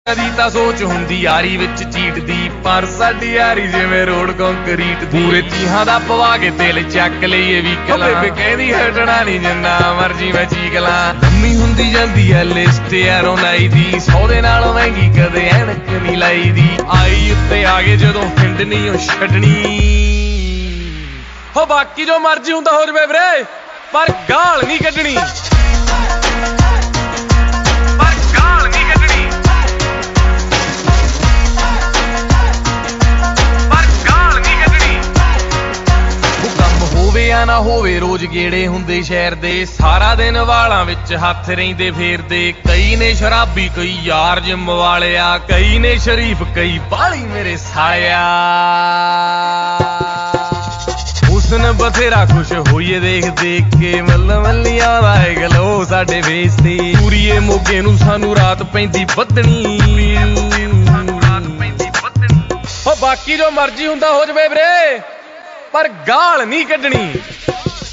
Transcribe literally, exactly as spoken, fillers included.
ਕਦੀ ਤਾਂ ਸੋਚ ਹੁੰਦੀ ਯਾਰੀ ਵਿੱਚ ਚੀਟਦੀ, ਪਰ ਸਾਡੀ ਯਾਰੀ ਜਿਵੇਂ ਰੋਡ ਕੰਕਰੀਟ ਦੀ। ਪੂਰੇ ਤੀਹਾਂ ਦਾ ਪਵਾ ਕੇ ਦਿਲ ਚੱਕ ਲਈਏ ਵੀ ਕਲਾ, ਬੇਬੇ ਕਹਿੰਦੀ ਹਟਣਾ ਨਹੀਂ ਜਿੰਨਾ ਮਰਜੀ ਮੈਂ ਚੀਕ ਲਾਂ। ਲੰਮੀ ਹੁੰਦੀ ਜਾਂਦੀ ਐ ਲਿਸਟ ਯਾਰੋਂ ਨਾਈ ਦੀ, ਸੌ ਦੇ ਨਾਲੋਂ ਮਹਿੰਗੀ ਕਦੇ ਐਨਕ ਨਹੀਂ ਲਾਈ ਦੀ। ਆਈ ਉੱਤੇ ਆ ਗਏ ਜਦੋਂ ਹਿੰਡ ਨਹੀਂ ਉਹ ਛੱਡਣੀ, ਹੋ ਬਾਕੀ ਜੋ ਮਰਜੀ ਹੁੰਦਾ ਹੋ ਜਵੇ ਵੀਰੇ, ਪਰ ਗਾਲ ਨਹੀਂ ਕੱਢਣੀ। ਨਾ ਹੋਵੇ ਰੋਜ਼ ਗੇੜੇ ਹੁੰਦੇ ਸ਼ਹਿਰ ਦੇ, ਸਾਰਾ ਦਿਨ ਵਾਲਾਂ ਵਿੱਚ ਹੱਥ ਰਹਿੰਦੇ ਫੇਰਦੇ। ਕਈ ਨੇ ਸ਼ਰਾਬੀ ਕਈ ਯਾਰ ਜਿੰਮ ਵਾਲਿਆ, ਕਈ ਨੇ ਸ਼ਰੀਫ ਕਈ ਬਾਲੀ ਮੇਰੇ ਸਾਲਿਆ। ਹੁਸਨ ਬਥੇਰਾ ਖੁਸ਼ ਹੋਈਏ ਦੇਖ ਦੇਖ ਕੇ, ਮੱਲ ਮੱਲੀਆਂ ਦਾ ਏ ਗਲੋ ਸਾਡੇ ਫੇਸ ਤੇ। ਪੂਰੀਏ ਮੋਗੇ ਨੂੰ ਸਾਨੂੰ ਰਾਤ ਪੈਂਦੀ ਬੱਦਣੀ, ਹੋ ਬਾਕੀ ਜੋ ਮਰਜੀ ਹੁੰਦਾ ਹੋ ਜਵੇ ਵੀਰੇ, ਪਰ ਗਾਲ ਨਹੀਂ ਕੱਢਣੀ।